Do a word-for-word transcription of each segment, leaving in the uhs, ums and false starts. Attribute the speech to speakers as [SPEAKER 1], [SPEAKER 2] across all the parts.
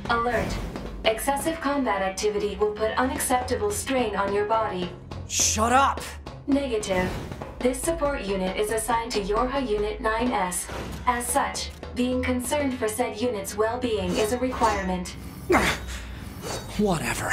[SPEAKER 1] Alert. Excessive combat activity will put unacceptable strain on your body.
[SPEAKER 2] Shut up!
[SPEAKER 1] Negative. This support unit is assigned to Yorha Unit nine S. As such, being concerned for said unit's well-being is a requirement.
[SPEAKER 2] Whatever.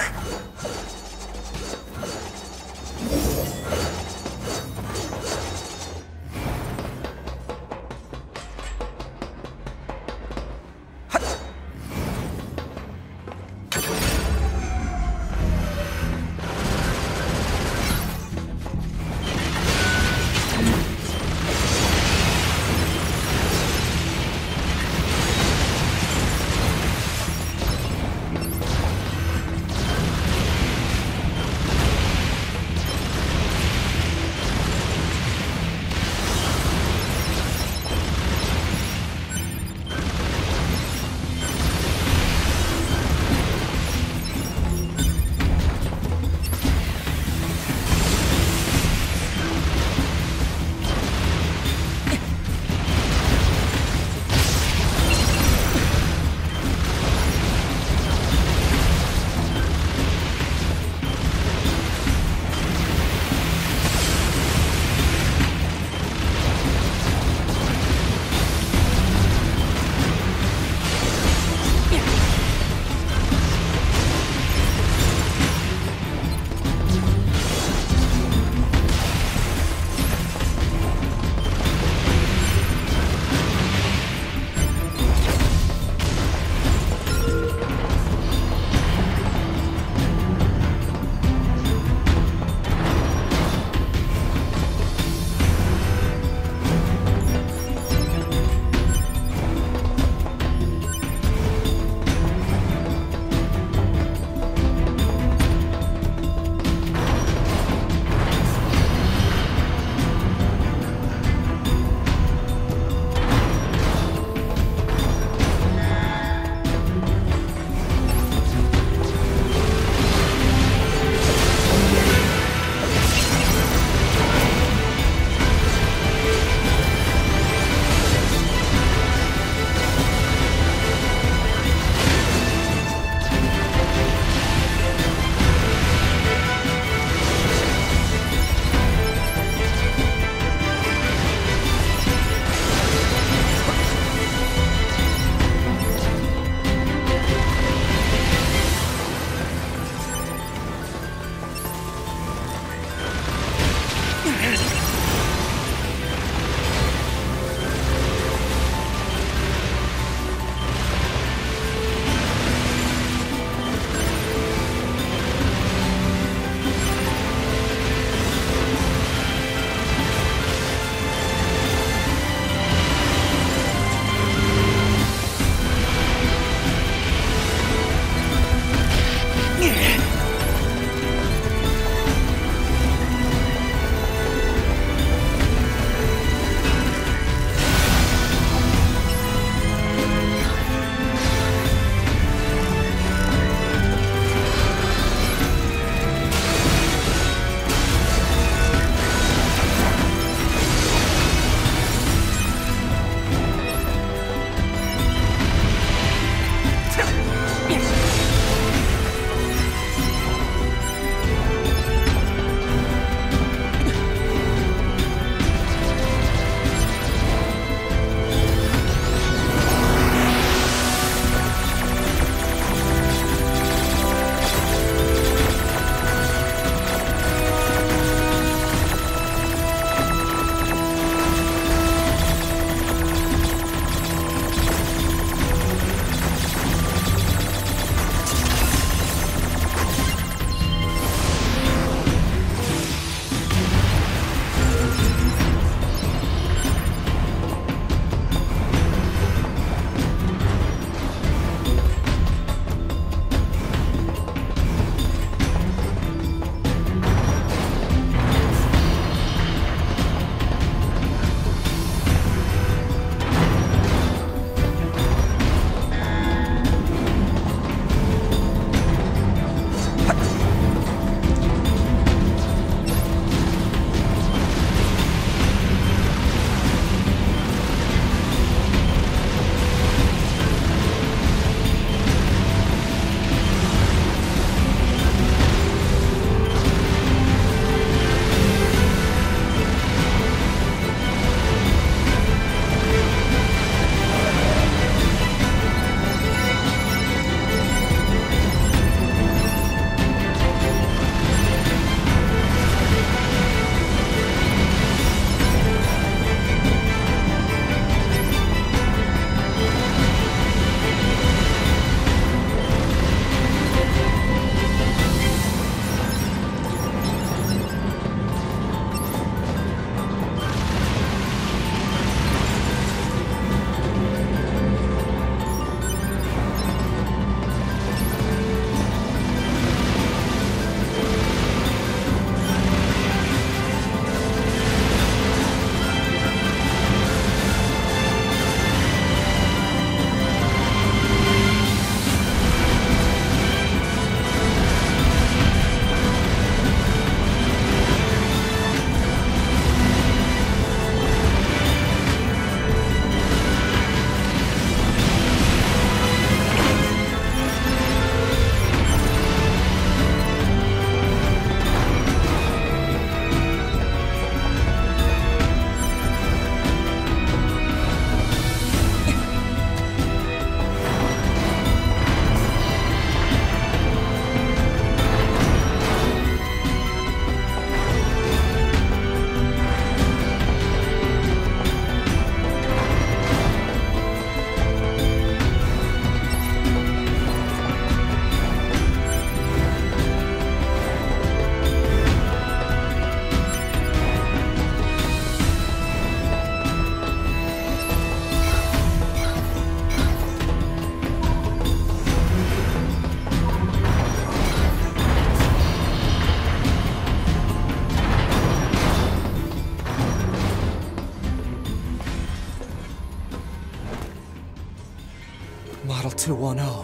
[SPEAKER 2] two one zero.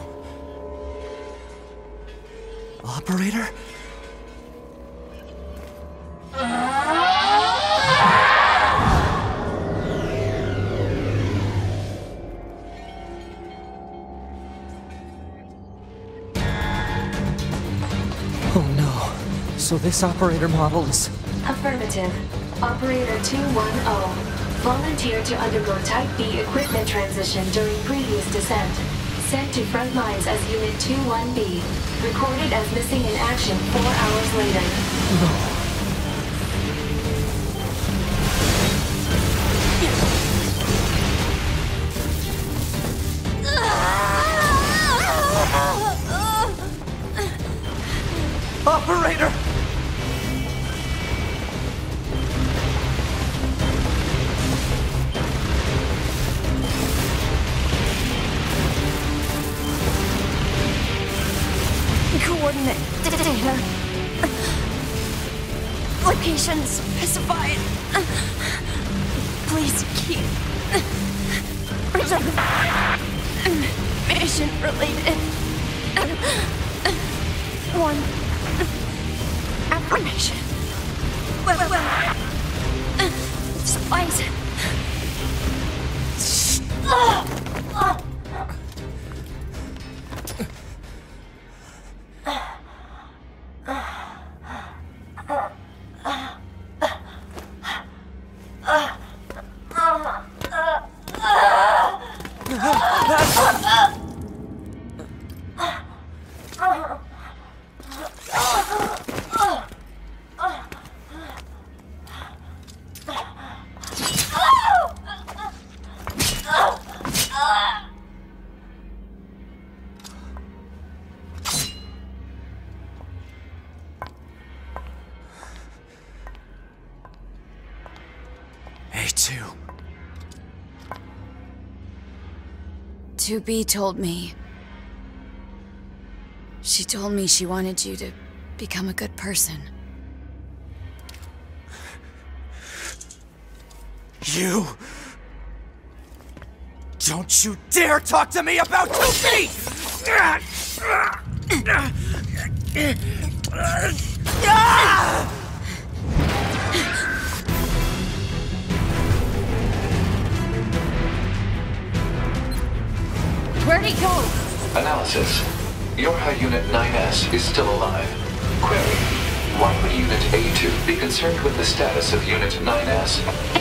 [SPEAKER 2] Operator? Oh no. So this operator model is...
[SPEAKER 1] Affirmative. Operator two one zero. Volunteered to undergo Type B equipment transition during previous descent. Sent to front lines as Unit two one B. Recorded as missing in action four hours later.
[SPEAKER 2] No. Operator!
[SPEAKER 3] Coordinate data. Location specified. Please keep mission related. One affirmation. Well, well. Supplies.
[SPEAKER 2] A two.
[SPEAKER 3] two B told me. She told me she wanted you to become a good person.
[SPEAKER 2] You... Don't you dare talk to me about two B!
[SPEAKER 3] Where'd he go?
[SPEAKER 4] Analysis. Your High Unit nine S is still alive. Query. Why would Unit A two be concerned with the status of Unit nine S?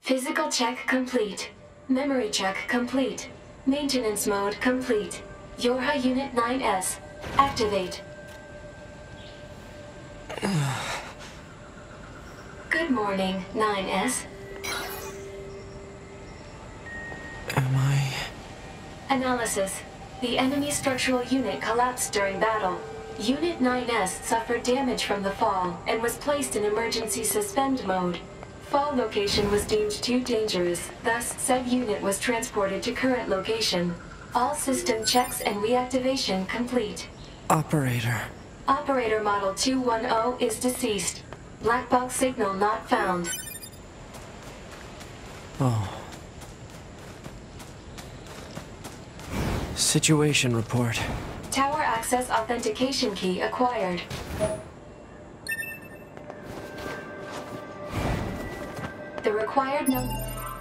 [SPEAKER 1] Physical check complete. Memory check complete. Maintenance mode complete. Yorha Unit nine S. Activate. Good morning, nine S.
[SPEAKER 2] Am I...
[SPEAKER 1] Analysis. The enemy structural unit collapsed during battle. Unit nine S suffered damage from the fall and was placed in emergency suspend mode. Fall location was deemed too dangerous, thus said unit was transported to current location. All system checks and reactivation complete.
[SPEAKER 2] Operator.
[SPEAKER 1] Operator Model two one zero is deceased. Black box signal not found.
[SPEAKER 2] Oh. Situation report.
[SPEAKER 1] Tower access authentication key acquired. The required number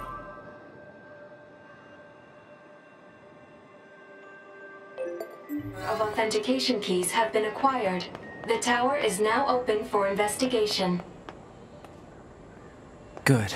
[SPEAKER 1] of authentication keys have been acquired. The tower is now open for investigation.
[SPEAKER 2] Good.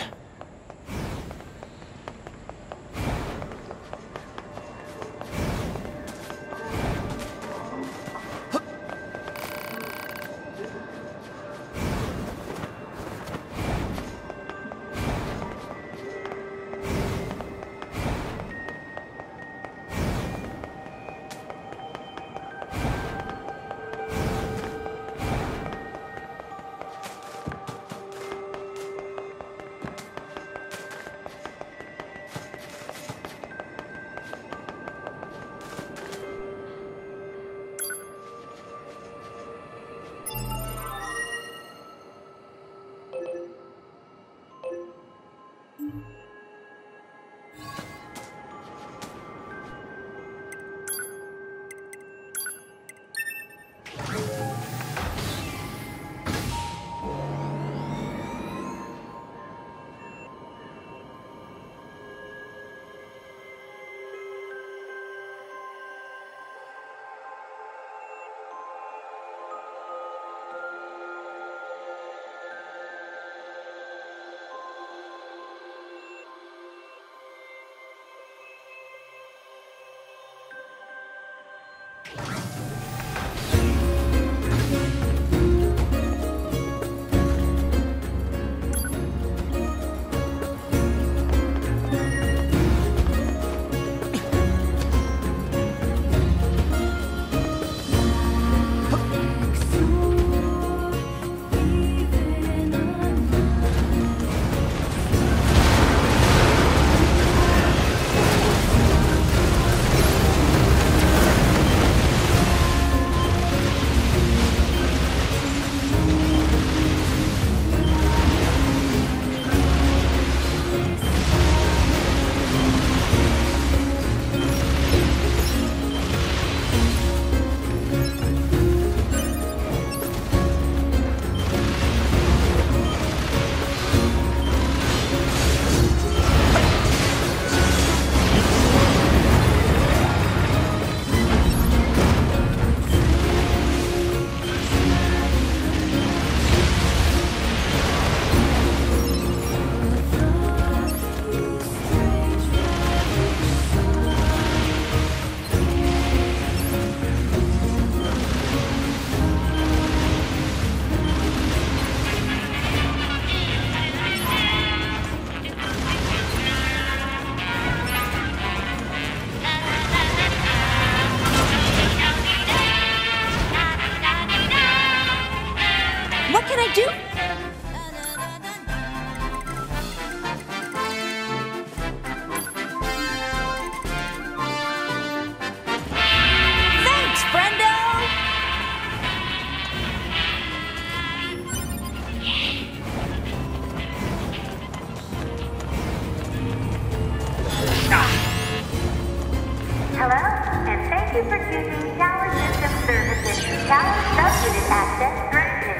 [SPEAKER 5] Thank you for choosing Tower System Services. Tower Subunit access granted.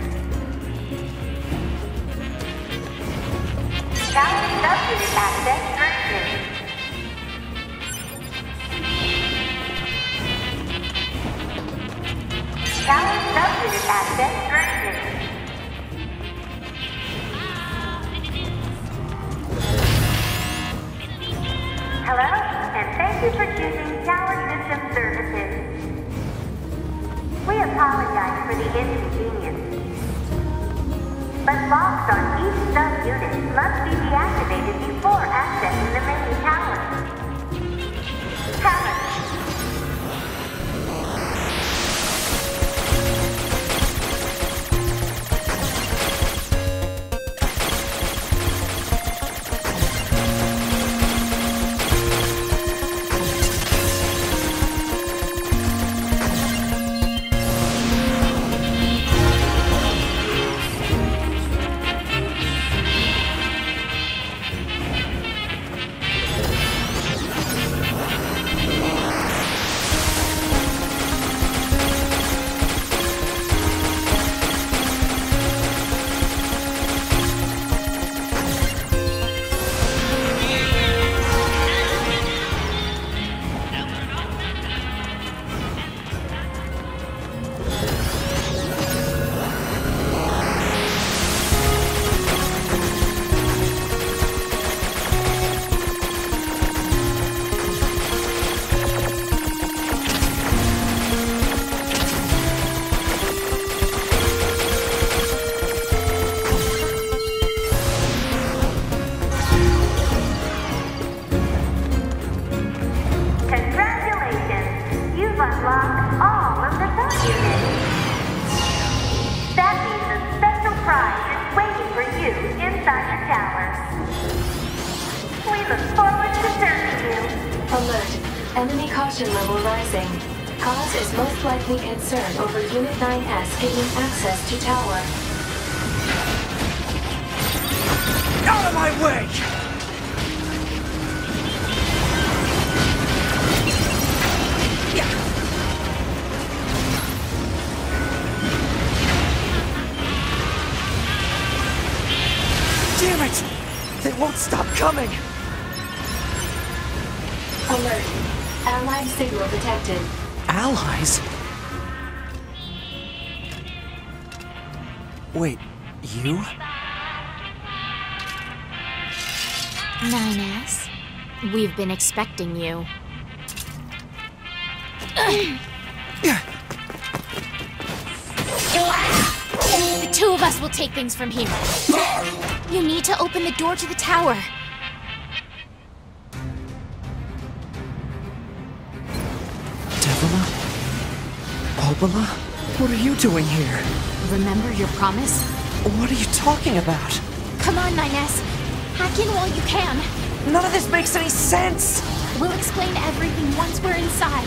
[SPEAKER 5] Tower Subunit access granted. Tower Subunit access granted. Thank you for choosing Tower System Services. We apologize for the inconvenience, but locks on each sub-unit must be deactivated before accessing the main tower. Tower.
[SPEAKER 1] Enemy caution level rising. Cause is most likely concern over Unit nine S gaining access to tower.
[SPEAKER 2] Out of my way! Damn it! They won't stop coming!
[SPEAKER 1] Alert. Allied signal detected.
[SPEAKER 2] Allies? Wait, you?
[SPEAKER 6] nine S, we've been expecting you. The two of us will take things from here. You need to open the door to the tower.
[SPEAKER 2] Obala? What are you doing here?
[SPEAKER 6] Remember your promise?
[SPEAKER 2] What are you talking about?
[SPEAKER 6] Come on, nine S. Hack in while you can.
[SPEAKER 2] None of this makes any sense!
[SPEAKER 6] We'll explain everything once we're inside.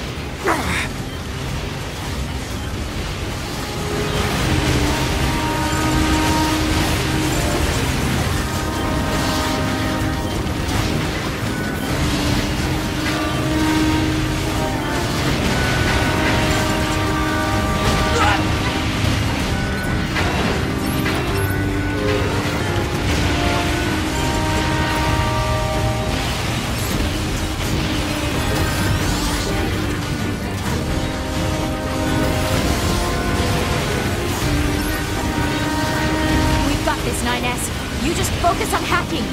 [SPEAKER 6] nine S, you just focus on hacking.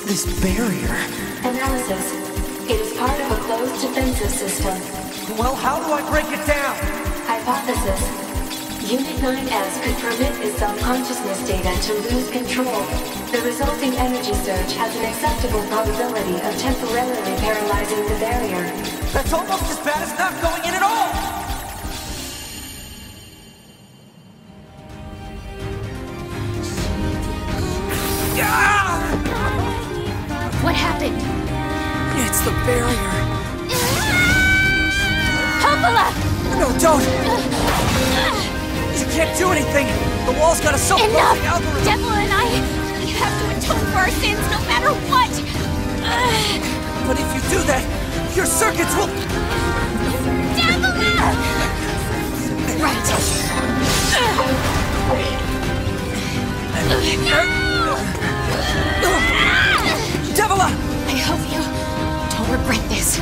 [SPEAKER 2] this barrier?
[SPEAKER 1] Analysis. It is part of a closed defensive system.
[SPEAKER 2] Well, how do I break it down?
[SPEAKER 1] Hypothesis. Unit nine S could permit its subconsciousness data to lose control. The resulting energy surge has an acceptable probability of temporarily paralyzing the barrier.
[SPEAKER 2] That's almost as bad as not going in at all!
[SPEAKER 6] What happened?
[SPEAKER 2] It's the barrier.
[SPEAKER 6] Hopala!
[SPEAKER 2] No, don't! You can't do anything! The wall's got a self-closing
[SPEAKER 6] Enough!
[SPEAKER 2] algorithm!
[SPEAKER 6] Devil and I, we have to atone for our sins no matter what!
[SPEAKER 2] But if you do that, your circuits will...
[SPEAKER 6] Devil! Right.
[SPEAKER 2] Devila!
[SPEAKER 6] I hope you don't regret this.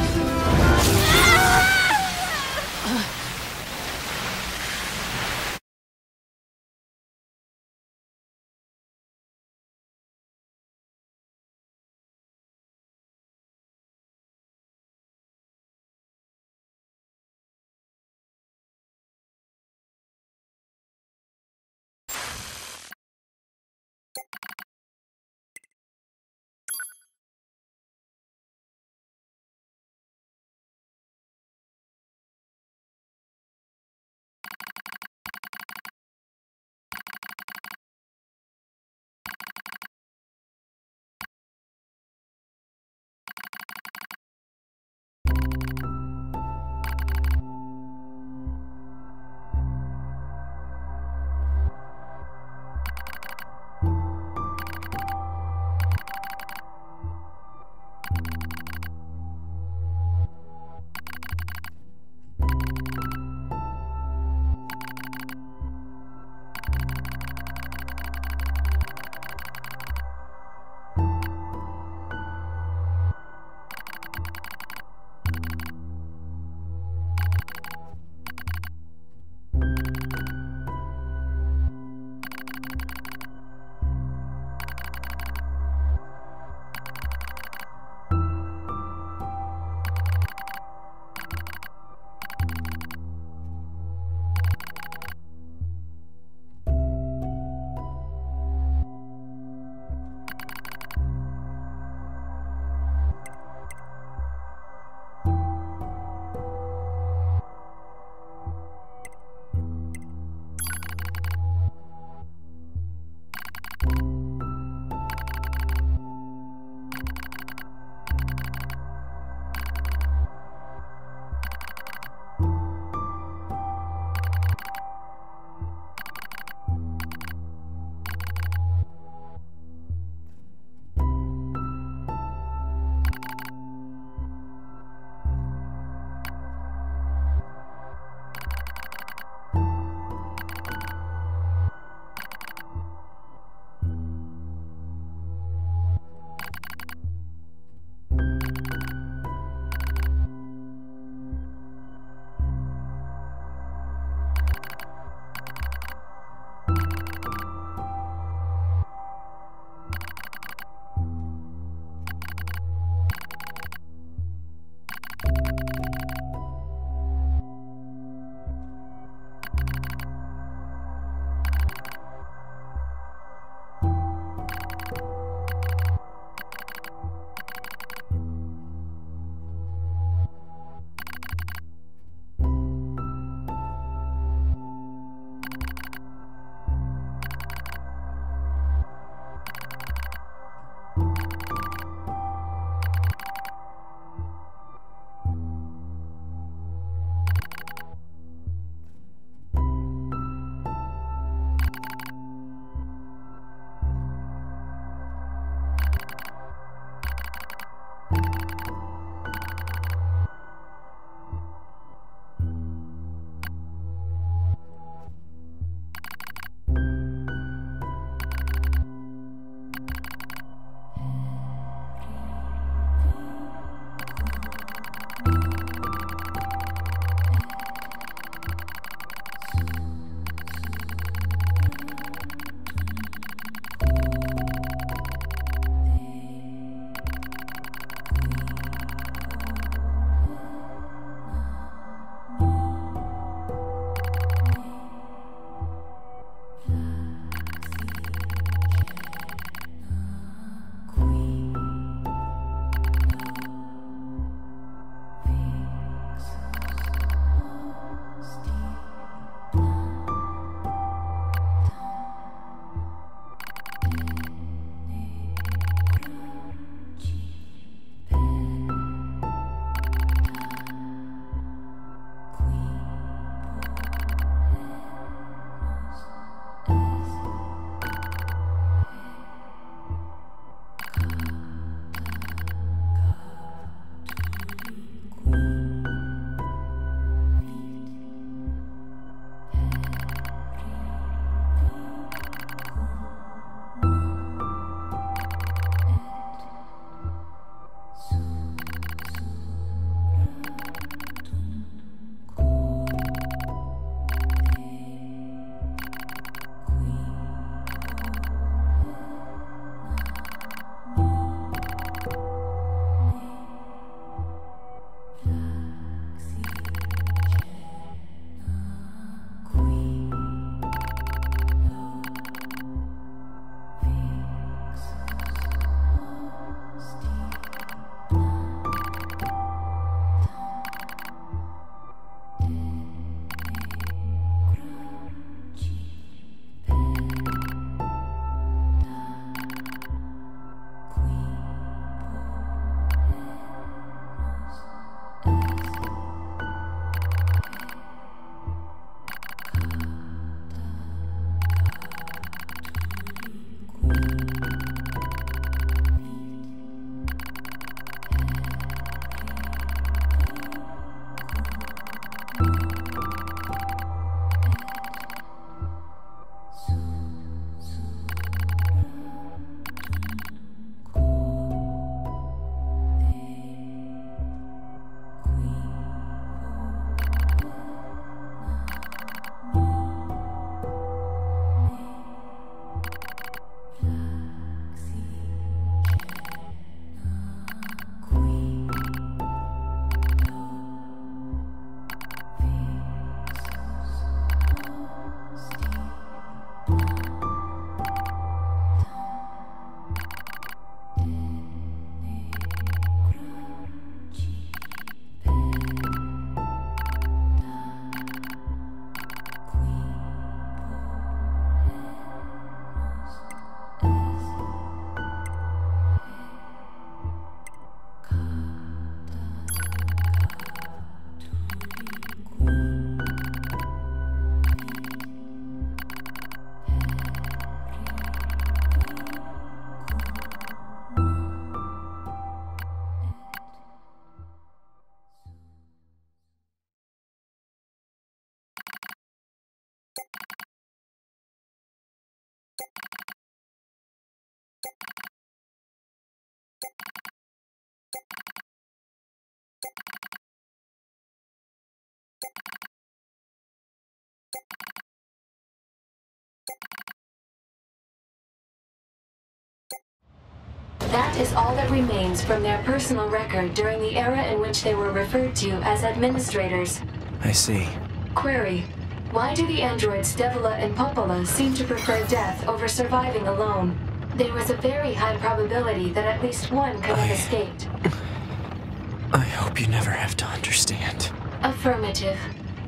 [SPEAKER 1] That is all that remains from their personal record during the era in which they were referred to as administrators.
[SPEAKER 2] I see.
[SPEAKER 1] Query: why do the androids Devila and Popola seem to prefer death over surviving alone? There was a very high probability that at least one could have
[SPEAKER 2] I-
[SPEAKER 1] escaped.
[SPEAKER 2] I hope you never have to understand.
[SPEAKER 1] Affirmative.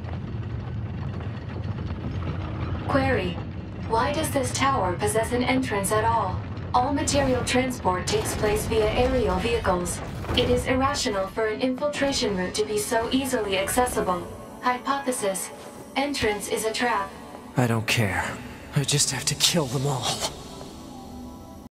[SPEAKER 1] Query: why does this tower possess an entrance at all? All material transport takes place via aerial vehicles. It is irrational for an infiltration route to be so easily accessible. Hypothesis: entrance is a trap.
[SPEAKER 2] I don't care. I just have to kill them all.